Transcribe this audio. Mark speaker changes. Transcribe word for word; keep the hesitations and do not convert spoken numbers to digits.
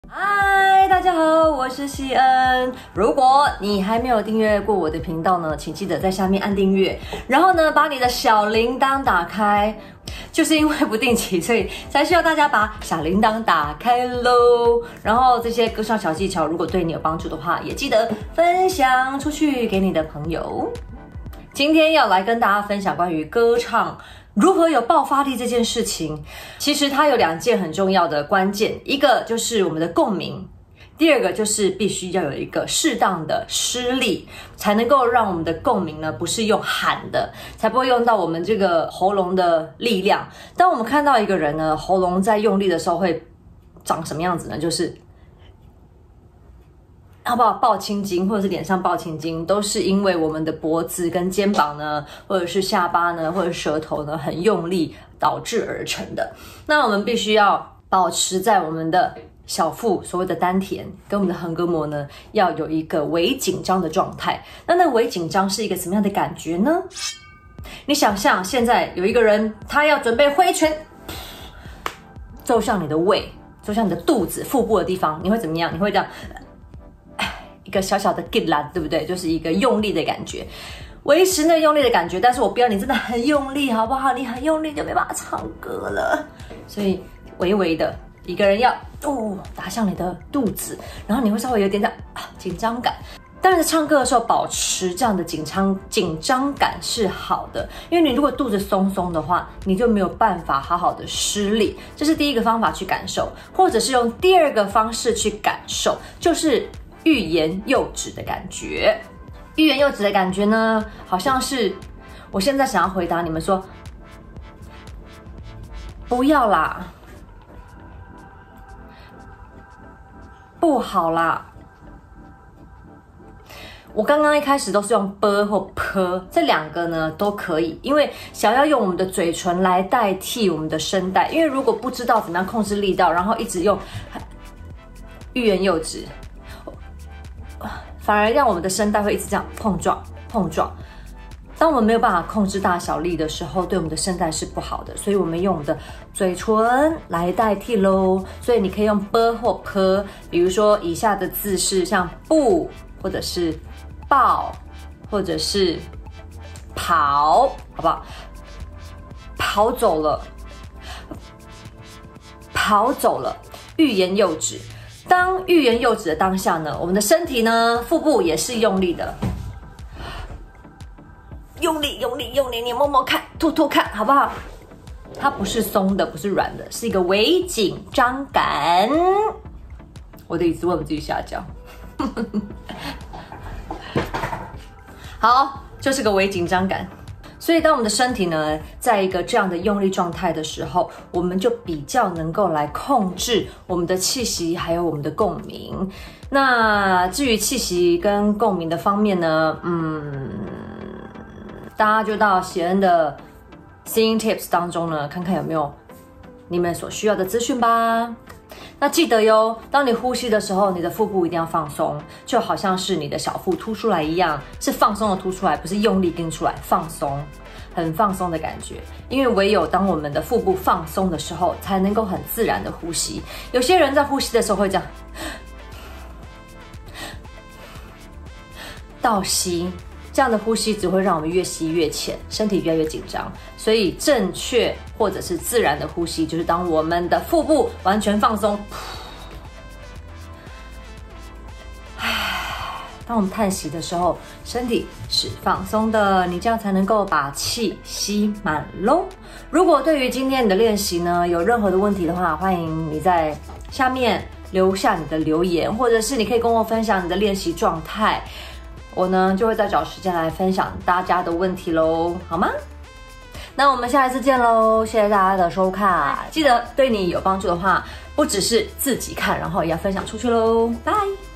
Speaker 1: 嗨，大家好，我是希恩。如果你还没有订阅过我的频道呢，请记得在下面按订阅，然后呢，把你的小铃铛打开。就是因为不定期，所以才需要大家把小铃铛打开喽。然后这些歌唱小技巧，如果对你有帮助的话，也记得分享出去给你的朋友。今天要来跟大家分享关于歌唱如何有爆发力这件事情。其实它有两件很重要的关键，一个就是我们的共鸣，第二个就是必须要有一个适当的施力，才能够让我们的共鸣呢不是用喊的，才不会用到我们这个喉咙的力量。当我们看到一个人呢喉咙在用力的时候会长什么样子呢？就是好不好？爆青筋，或者是脸上爆青筋，都是因为我们的脖子跟肩膀呢，或者是下巴呢，或者是舌头呢很用力导致而成的。那我们必须要保持在我们的小腹，所谓的丹田跟我们的横膈膜呢，要有一个微紧张的状态。那那微紧张是一个什么样的感觉呢？你想象现在有一个人，他要准备挥拳，揍向你的胃，揍向你的肚子、腹部的地方，你会怎么样？你会这样。一个小小的 get 啦，对不对？就是一个用力的感觉，维持那用力的感觉。但是我不要你真的很用力，好不好？你很用力就没办法唱歌了。所以微微的一个人要哦打向你的肚子，然后你会稍微有点的啊紧张感。但是唱歌的时候保持这样的紧张紧张感是好的，因为你如果肚子松松的话，你就没有办法好好的施力。这是第一个方法去感受，或者是用第二个方式去感受，就是欲言又止的感觉。欲言又止的感觉呢，好像是我现在想要回答你们说，不要啦，不好啦。我刚刚一开始都是用 b 或 p， 这两个呢都可以，因为想要用我们的嘴唇来代替我们的声带，因为如果不知道怎么样控制力道，然后一直用欲言又止，反而让我们的声带会一直这样碰撞碰撞。当我们没有办法控制大小力的时候，对我们的声带是不好的，所以我们用我们的嘴唇来代替咯。所以你可以用 b 或 p， 比如说以下的字是像不，或者是抱，或者是跑，好不好？跑走了，跑走了，欲言又止。当欲言又止的当下呢，我们的身体呢，腹部也是用力的，用力用力用力，你摸摸看，吐吐看，好不好？它不是松的，不是软的，是一个微紧张感。我的椅子为什么自己下降？好，就是个微紧张感。所以当我们的身体呢，在一个这样的用力状态的时候，我们就比较能够来控制我们的气息，还有我们的共鸣。那至于气息跟共鸣的方面呢，嗯，大家就到喜恩的 Singing Tips 当中呢，看看有没有你们所需要的资讯吧。那记得哟，当你呼吸的时候，你的腹部一定要放松，就好像是你的小腹凸出来一样，是放松的凸出来，不是用力跟出来，放松，很放松的感觉。因为唯有当我们的腹部放松的时候，才能够很自然的呼吸。有些人在呼吸的时候会这样倒吸，这样的呼吸只会让我们越吸越浅，身体越来越紧张。所以正确或者是自然的呼吸，就是当我们的腹部完全放松，当我们叹息的时候，身体是放松的，你这样才能够把气吸满咯。如果对于今天你的练习呢有任何的问题的话，欢迎你在下面留下你的留言，或者是你可以跟我分享你的练习状态，我呢就会再找时间来分享大家的问题咯，好吗？那我们下一次见咯，谢谢大家的收看，记得对你有帮助的话，不只是自己看，然后也要分享出去咯，拜。